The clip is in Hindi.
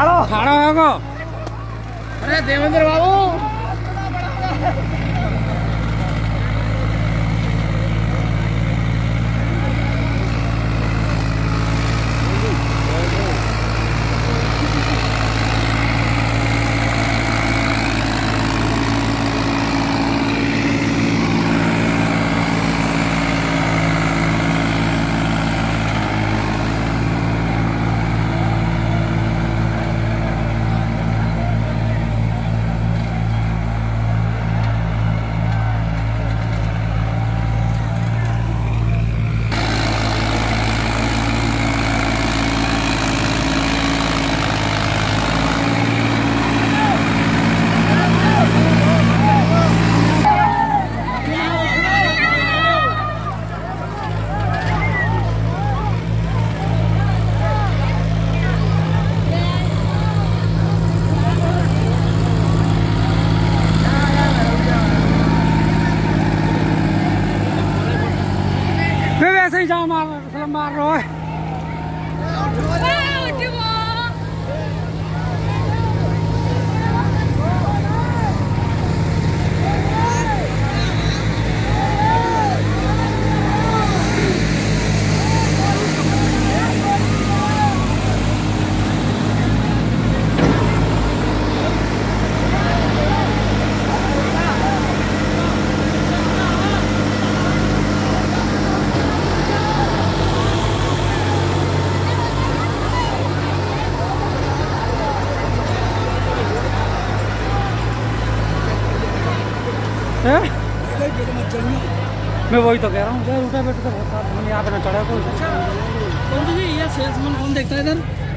खाड़ा होगा। अरे देवेंद्र बाबू ऐसे ही जाओ मार रहा है। मैं वही तो कह रहा हूँ, रूटा बेटा तो बहुत साथ यहाँ पे न चढ़ा कोई। कौन जी ये सेल्समैन कौन देखता है इधर?